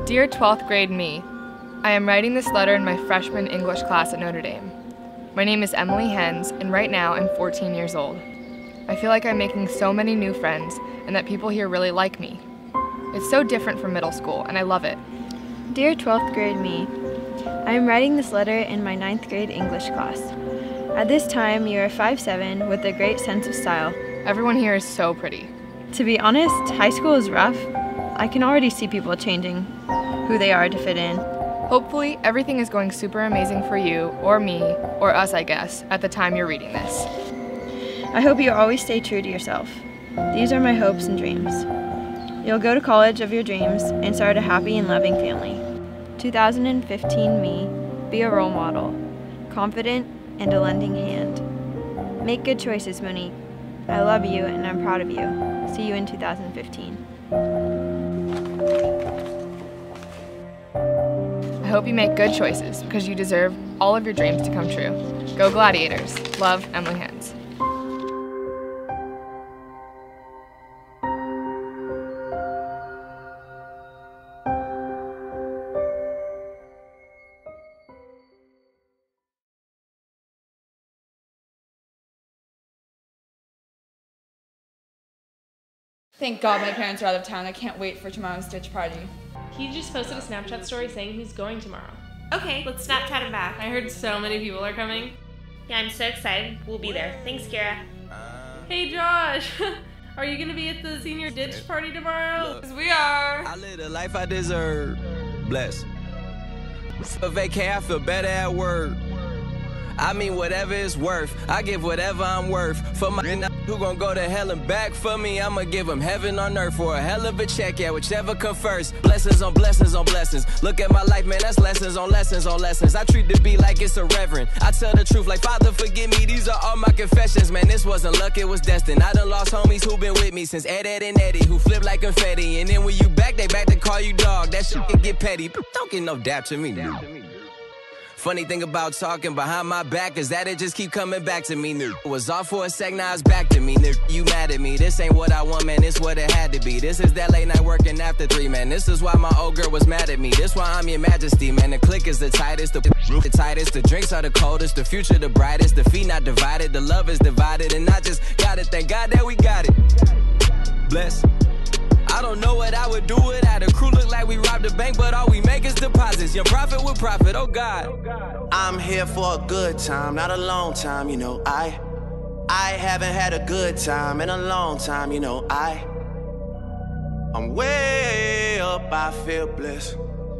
Dear 12th grade me, I am writing this letter in my freshman English class at Notre Dame. My name is Emily Hens, and right now I'm 14 years old. I feel like I'm making so many new friends and that people here really like me. It's so different from middle school, and I love it. Dear 12th grade me, I am writing this letter in my 9th grade English class. At this time, you are 5'7" with a great sense of style. Everyone here is so pretty. To be honest, high school is rough. I can already see people changing who they are to fit in. Hopefully, everything is going super amazing for you, or me, or us, I guess, at the time you're reading this. I hope you always stay true to yourself. These are my hopes and dreams. You'll go to college of your dreams and start a happy and loving family. 2015 me, be a role model, confident and a lending hand. Make good choices, Monique. I love you and I'm proud of you. See you in 2015. I hope you make good choices because you deserve all of your dreams to come true. Go Gladiators. Love, Emily Hens. Thank God my parents are out of town. I can't wait for tomorrow's ditch party. He just posted a Snapchat story saying he's going tomorrow. Okay, let's Snapchat him back. I heard so many people are coming. Yeah, I'm so excited. We'll be there. Thanks, Kira. Hey Josh, are you gonna be at the senior ditch party tomorrow? Because we are. I live the life I deserve. Bless. For vacay, I feel better at work. I mean whatever it's worth. I give whatever I'm worth. For my who gon' go to hell and back for me, I'ma give them heaven on earth for a hell of a check, yeah, whichever come first. Blessings on blessings on blessings. Look at my life, man, that's lessons on lessons on lessons. I treat the beat like it's a reverend. I tell the truth like, Father, forgive me, these are all my confessions. Man, this wasn't luck, it was destined. I done lost homies who been with me since Ed and Eddie, who flip like confetti. And then when you back, they back to call you dog. That shit can get petty. Don't get no dap to me, dude. Funny thing about talking behind my back is that it just keep coming back to me, nigga. Was off for a sec, now it's back to me, nigga. You mad at me, this ain't what I want, man, this what it had to be. This is that late night working after 3, man. This is why my old girl was mad at me. This why I'm your majesty, man. The click is the tightest, the tightest, the drinks are the coldest, the future the brightest, the feet not divided, the love is divided, and I just gotta thank God that we got it. Bless. I don't know what I would do without a crew. Look like we robbed a bank, but all we make is deposits. Young profit with profit, oh God. I'm here for a good time, not a long time, you know. I haven't had a good time in a long time, you know. I'm way up, I feel blessed.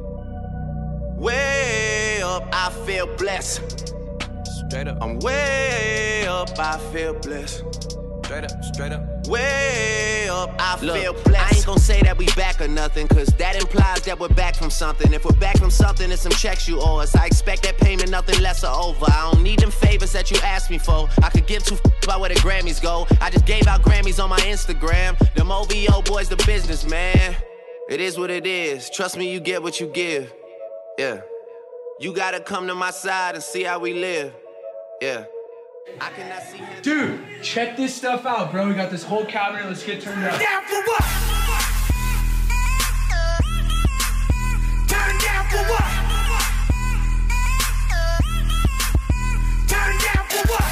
Way up, I feel blessed. Straight up. I'm way up, I feel blessed. Straight up. Way up, I feel blessed. I ain't gon' say that we back or nothing, cause that implies that we're back from something. If we're back from something, it's some checks you owe us. I expect that payment, nothing less or over. I don't need them favors that you asked me for. I could give two about where the Grammys go. I just gave out Grammys on my Instagram. Them OVO boys, the business, man. It is what it is. Trust me, you get what you give. Yeah. You gotta come to my side and see how we live. Yeah. I cannot see him. Dude, check this stuff out, bro. We got this whole cabinet. Let's get turned up. Down for what? Turn down for what? Turn down for what?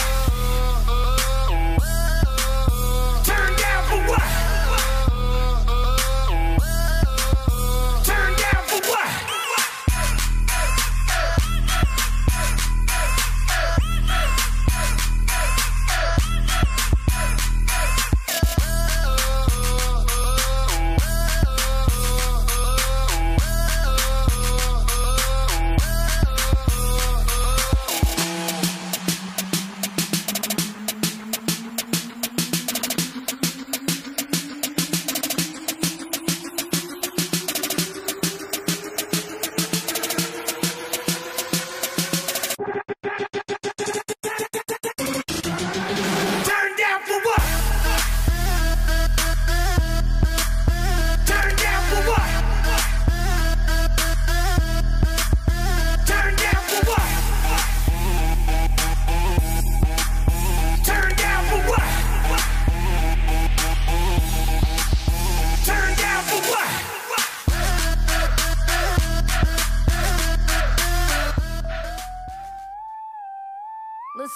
Turn down for what? Turn down for what?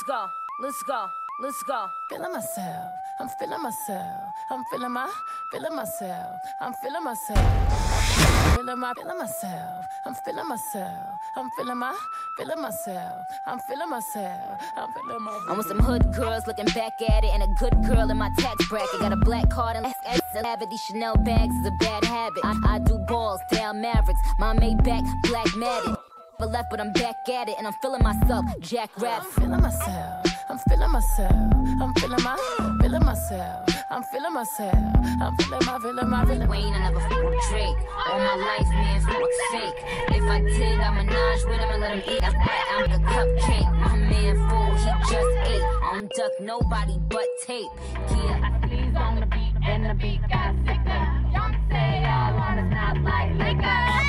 let's go, let's go, let's go. Feeling myself, I'm feeling myself, I'm feeling myself, I'm feeling myself. Feeling myself, I'm feeling myself, I'm feeling myself, I'm feeling myself, I'm feeling myself. I'm with some hood girls looking back at it, and a good girl in my tax bracket. Got a black card and habit. These Chanel bags is a bad habit. I do balls, down Mavericks, my Maybach, black matted. Left, but I'm back at it, and I'm feeling myself, Jack Rabbit. I'm feeling myself, I'm feeling myself, I'm feeling myself, I'm feeling myself, I'm feeling Wayne, I never fuck with Drake. All my life, man, fuck fake. If I did, I menage with him and let him eat. I'm the cupcake, my man fool, he just ate. I don't duck nobody but tape. Yeah, I squeeze on the beat, and the beat got sicker. Y'all say all on it's not like liquor.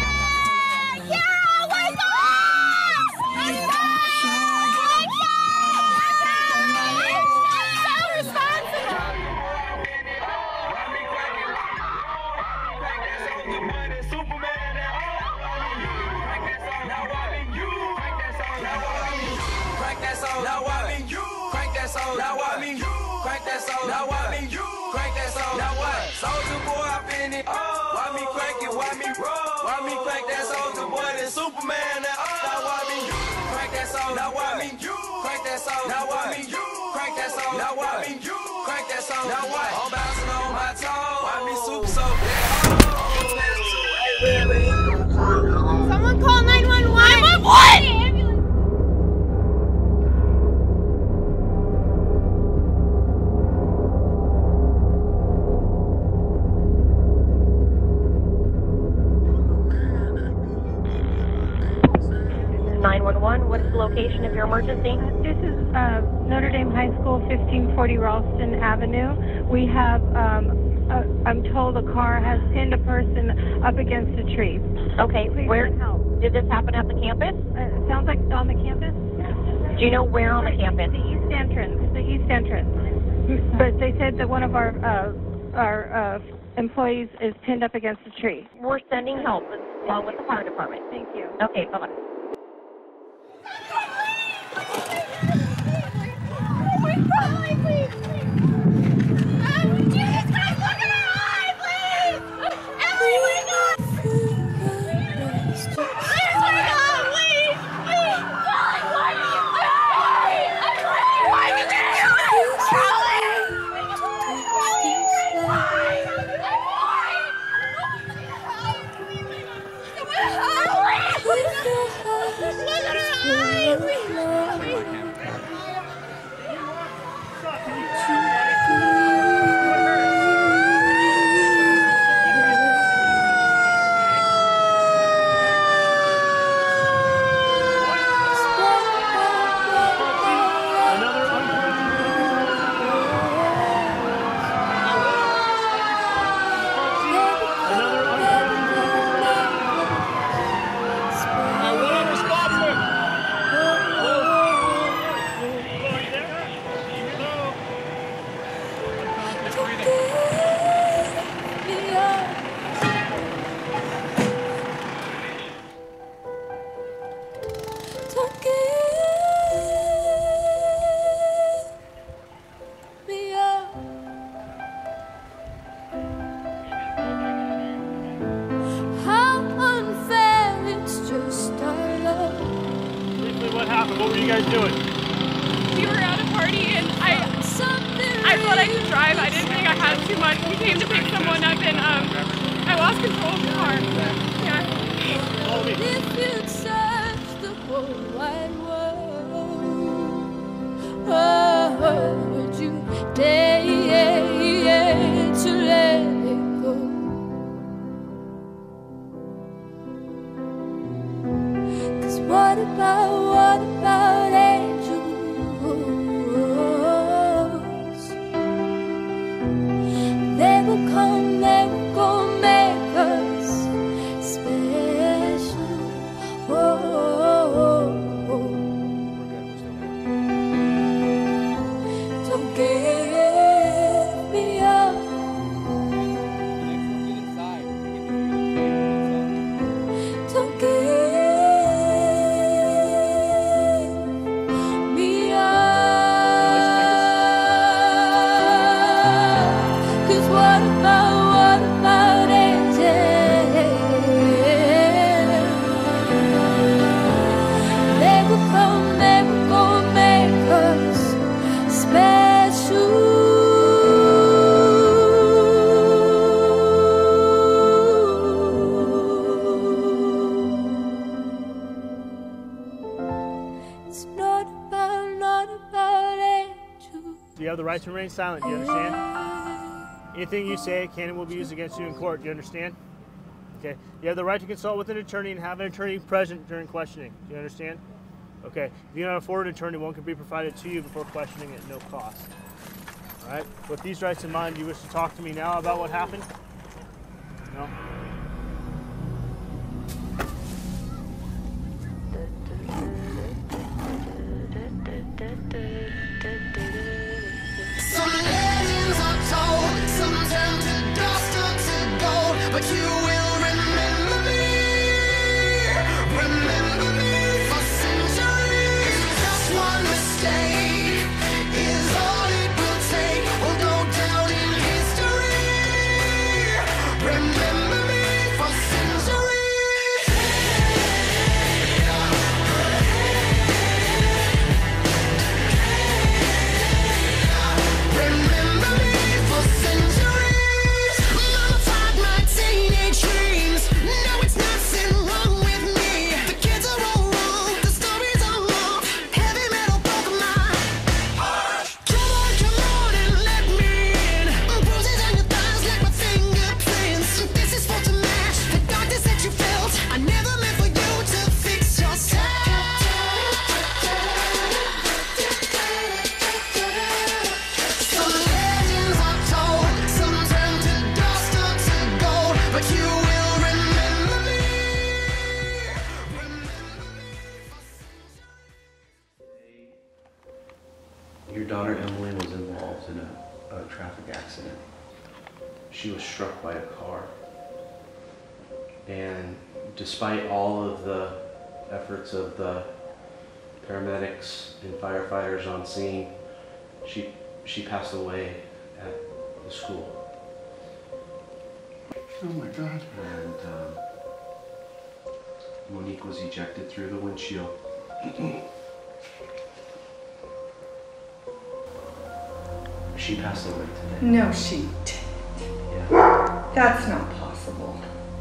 Now I mean you crank that song. Now I mean you crank that song. Now I mean you crank that song. Now what? Soldier boy, I been it. Why me crank it? Why me roll? Why me crank that soldier boy? That Superman. Now I mean you crank that song. Now I mean you crank that song. Now I mean you crank that song. Now I mean you crank that song. Now what? I'm bouncing on my toe. Why me super so bad? Someone call 911. 911. 911, what is the location of your emergency? This is Notre Dame High School, 1540 Ralston Avenue. We have, I'm told a car has pinned a person up against a tree. Okay, please where help. Did this happen at the campus? It sounds like on the campus. Do you know where on the campus? The east entrance. The east entrance. But they said that one of our employees is pinned up against a tree. We're sending help along with the fire department. Thank you. Okay, bye-bye. Jesus Christ, look at her eye, please! Emily, wake up! Please wake up, please! Please! Why did you do it? Why did you do it? Look at her eye, please! What happened? What were you guys doing? We were at a party and I thought I could drive. I didn't think I had too much. We came to pick someone up and I lost control of the car. Yeah. If you'd search the whole wide world, would you dare to let it go? 'Cause what about angels? They will come, they will go make us special. Don't give me up. Don't give So you have the right to remain silent, do you understand? Anything you say can and will be used against you in court, do you understand? Okay. You have the right to consult with an attorney and have an attorney present during questioning, do you understand? Okay. If you don't afford an attorney, one can be provided to you before questioning at no cost. All right. With these rights in mind, do you wish to talk to me now about what happened? No? Some legends are told, some turn to dust or to gold, but you will remember me for centuries. Just one mistake is all it will take. We'll go down in history. Remember me for centuries. Remember me for centuries. Mama tied my teenage dreams. No, it's nothing wrong with me. The kids are all wrong, the stories are wrong. Heavy metal broke my heart. Come on and let me in. Bruises on your thighs like my fingerprints. This is for to match the darkness that you felt. I never meant for you to fix yourself. Some legends are told, some turn to dust or to gold, but you will remember me. Your daughter Emily was involved in a traffic accident. She was struck by a car. And despite all of the efforts of the paramedics and firefighters on scene, she passed away at the school. Oh my God. And Monique was ejected through the windshield. She passed away today. No, she didn't. Yeah. That's not possible.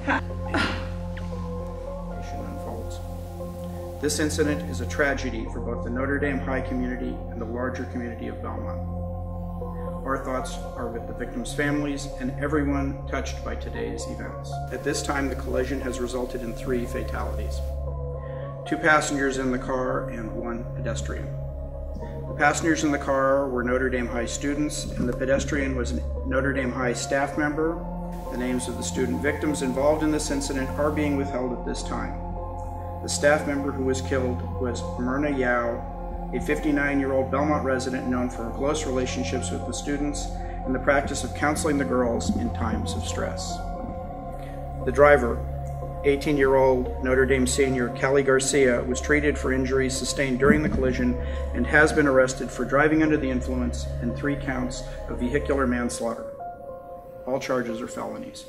Unfolds. This incident is a tragedy for both the Notre Dame High community and the larger community of Belmont. Our thoughts are with the victims' families and everyone touched by today's events. At this time, the collision has resulted in 3 fatalities. 2 passengers in the car and 1 pedestrian. The passengers in the car were Notre Dame High students, and the pedestrian was a Notre Dame High staff member. The names of the student victims involved in this incident are being withheld at this time. The staff member who was killed was Myrna Yao, a 59-year-old Belmont resident known for her close relationships with the students and the practice of counseling the girls in times of stress. The driver, 18-year-old Notre Dame senior Callie Garcia, was treated for injuries sustained during the collision and has been arrested for driving under the influence and 3 counts of vehicular manslaughter. All charges are felonies.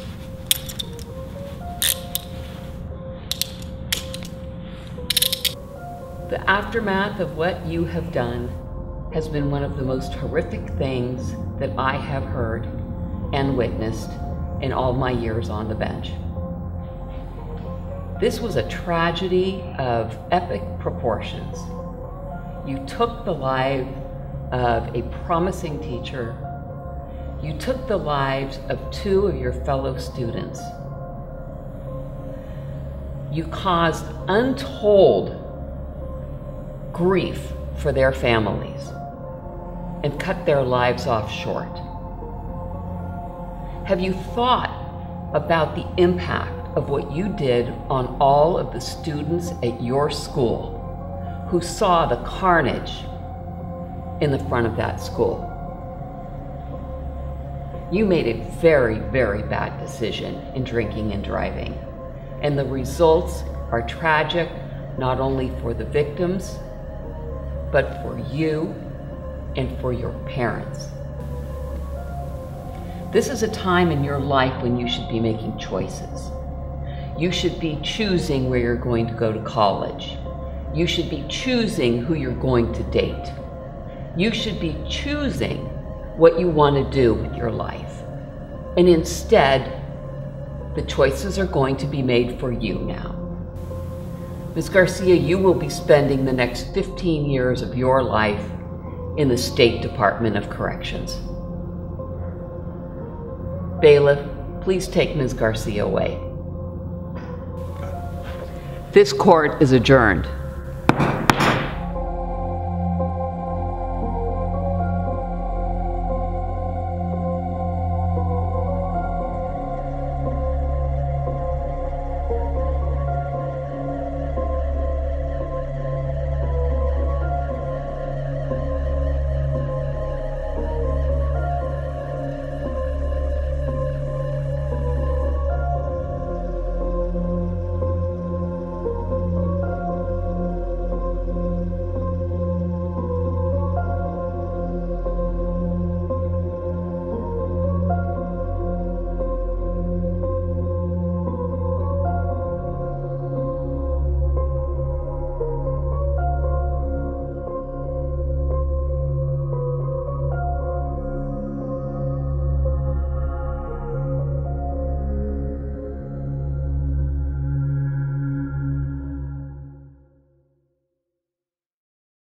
The aftermath of what you have done has been one of the most horrific things that I have heard and witnessed in all my years on the bench. This was a tragedy of epic proportions. You took the life of a promising teacher. You took the lives of 2 of your fellow students. You caused untold grief for their families and cut their lives off short. Have you thought about the impact of what you did on all of the students at your school who saw the carnage in the front of that school? You made a very, very bad decision in drinking and driving, and the results are tragic, not only for the victims, but for you and for your parents. This is a time in your life when you should be making choices. You should be choosing where you're going to go to college. You should be choosing who you're going to date. You should be choosing what you want to do with your life. And instead, the choices are going to be made for you now. Ms. Garcia, you will be spending the next 15 years of your life in the State Department of Corrections. Bailiff, please take Ms. Garcia away. This court is adjourned.